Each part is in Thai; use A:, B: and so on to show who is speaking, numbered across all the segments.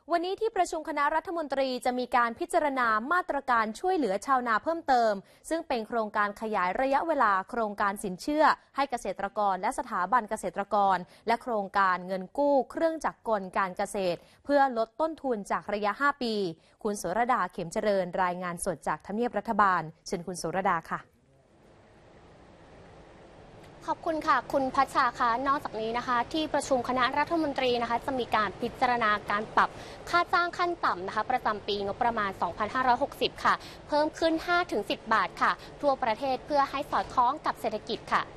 A: วันนี้ที่ประชุมคณะรัฐมนตรีจะมีการพิจารณามาตรการช่วยเหลือชาวนาเพิ่มเติมซึ่งเป็นโครงการขยายระยะเวลาโครงการสินเชื่อให้เกษตรกรและสถาบันเกษตรกรและโครงการเงินกู้เครื่องจักรกลการเกษตรเพื่อลดต้นทุนจากระยะ 5 ปีคุณสุรดาเข็มเจริญรายงานสดจากทำเนียบรัฐบาลเชิญคุณสุรดาค่ะ
B: ขอบคุณค่ะคุณพัชชาคะนอกจากนี้นะคะที่ประชุมคณะรัฐมนตรีนะคะจะมีการพิจารณาการปรับค่าจ้างขั้นต่ำนะคะประจำปีงบประมาณ 2560 ค่ะเพิ่มขึ้น 5-10 บาทค่ะทั่วประเทศเพื่อให้สอดคล้องกับเศรษฐกิจค่ะ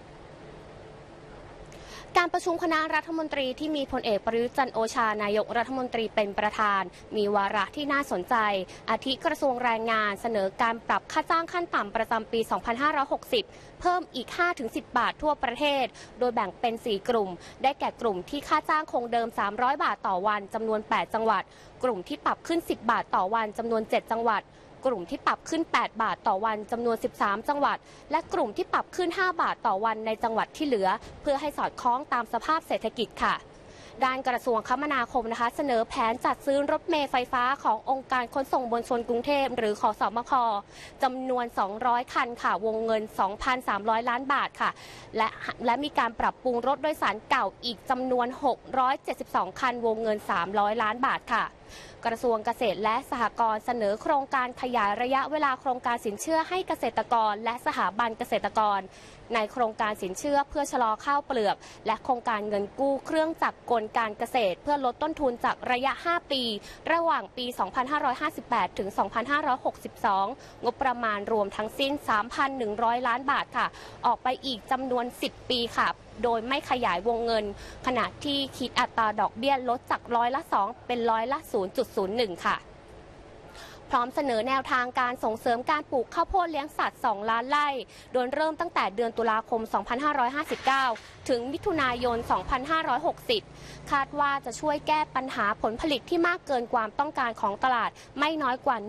B: การประชุมคณะรัฐมนตรีที่มีพลเอกประยุทธ์จันทร์โอชานายกรัฐมนตรีเป็นประธานมีวาระที่น่าสนใจอาทิกระทรวงแรงงานเสนอการปรับค่าจ้างขั้นต่ำประจำปี 2560 เพิ่มอีก 5-10 บาททั่วประเทศโดยแบ่งเป็น 4 กลุ่มได้แก่กลุ่มที่ค่าจ้างคงเดิม 300 บาทต่อวันจำนวน 8 จังหวัดกลุ่มที่ปรับขึ้น 10 บาทต่อวันจำนวน 7 จังหวัดกลุ่มที่ปรับขึ้น 8 บาทต่อวันจำนวน 13 จังหวัดและกลุ่มที่ปรับขึ้น 5 บาทต่อวันในจังหวัดที่เหลือเพื่อให้สอดคล้องตามสภาพเศรษฐกิจค่ะด้านกระทรวงคมนาคมนะคะเสนอแผนจัดซื้อรถเมล์ไฟฟ้าขององค์การขนส่งมวลชนกรุงเทพหรือขสมคจำนวน 200 คันค่ะวงเงิน 2,300 ล้านบาทค่ะและมีการปรับปรุงรถโดยสารเก่าอีกจำนวน 672 คันวงเงิน 300 ล้านบาทค่ะกระทรวงเกษตรและสหกรณ์เสนอโครงการขยายระยะเวลาโครงการสินเชื่อให้เกษตรกรและสถาบันเกษตรกรในโครงการสินเชื่อเพื่อชะลอข้าวเปลือกและโครงการเงินกู้เครื่องจักรกลการเกษตรเพื่อลดต้นทุนจากระยะ 5 ปีระหว่างปี 2558 ถึง 2562 งบประมาณรวมทั้งสิ้น 3,100 ล้านบาทค่ะออกไปอีกจำนวน 10 ปีค่ะโดยไม่ขยายวงเงินขณะที่คิดอัตราดอกเบี้ยลดจาก2%เป็น0.01%ค่ะพร้อมเสนอแนวทางการส่งเสริมการปลูกข้าวโพดเลี้ยงสัตว์ 2 ล้านไร่โดยเริ่มตั้งแต่เดือนตุลาคม 2559 ถึงมิถุนายน 2560 คาดว่าจะช่วยแก้ปัญหาผลผลิตที่มากเกินความต้องการของตลาดไม่น้อยกว่า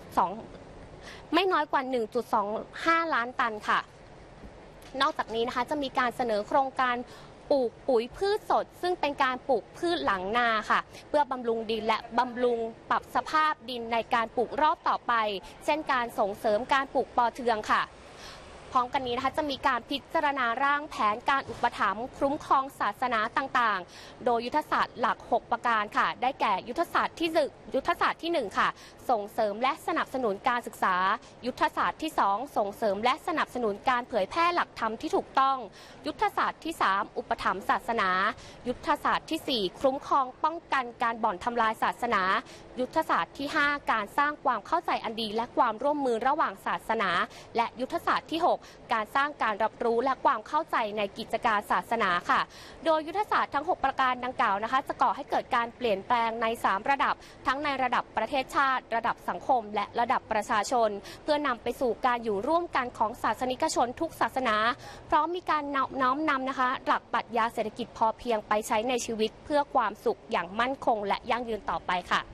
B: 1.25 ล้านตันค่ะนอกจากนี้นะคะจะมีการเสนอโครงการปลูกปุ๋ยพืชสดซึ่งเป็นการปลูกพืชหลังนาค่ะเพื่อบำรุงดินและบำรุงปรับสภาพดินในการปลูกรอบต่อไปเช่นการส่งเสริมการปลูกปอเทืองค่ะพร้อมกันนี้นะคะจะมีการพิจารณาร่างแผนการอุปถัมภ์คุ้มครองศาสนาต่างๆโดยยุทธศาสตร์หลัก 6 ประการค่ะได้แก่ยุทธศาสตร์ที่ 1 ค่ะส่งเสริมและสนับสนุนการศึกษายุทธศาสตร์ที่ 2 ส่งเสริมและสนับสนุนการเผยแพร่หลักธรรมที่ถูกต้องยุทธศาสตร์ที่ 3 อุปถัมภ์ศาสนายุทธศาสตร์ที่ 4 คุ้มครองป้องกันการบ่อนทำลายศาสนายุทธศาสตร์ที่ 5 การสร้างความเข้าใจอันดีและความร่วมมือระหว่างศาสนาและยุทธศาสตร์ที่ 6 การสร้างการรับรู้และความเข้าใจในกิจการศาสนาค่ะโดยยุทธศาสตร์ทั้ง 6 ประการดังกล่าวนะคะจะก่อให้เกิดการเปลี่ยนแปลงใน 3 ระดับทั้งในระดับประเทศชาติระดับสังคมและระดับประชาชนเพื่อนำไปสู่การอยู่ร่วมกันของศาสนิกชนทุกศาสนาพร้อมมีการน้อมนำนะคะหลักปรัชญาเศรษฐกิจพอเพียงไปใช้ในชีวิตเพื่อความสุขอย่างมั่นคงและยั่งยืนต่อไปค่ะ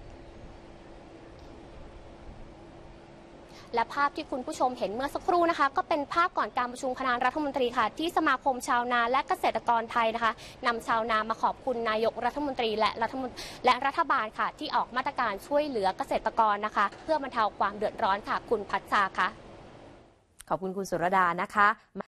B: และภาพที่คุณผู้ชมเห็นเมื่อสักครู่นะคะก็เป็นภาพก่อนการประชุมคณะรัฐมนตรีค่ะที่สมาคมชาวนาและเกษตรกรไทยนะคะนำชาวนามาขอบคุณนายกรัฐมนตรีและรัฐบาลค่ะที่ออกมาตรการช่วยเหลือเกษตรกรนะคะเพื่อบรรเทาความเดือดร้อนค่ะคุณพัชชาค่ะ
A: ขอบคุณคุณสุรดานะคะ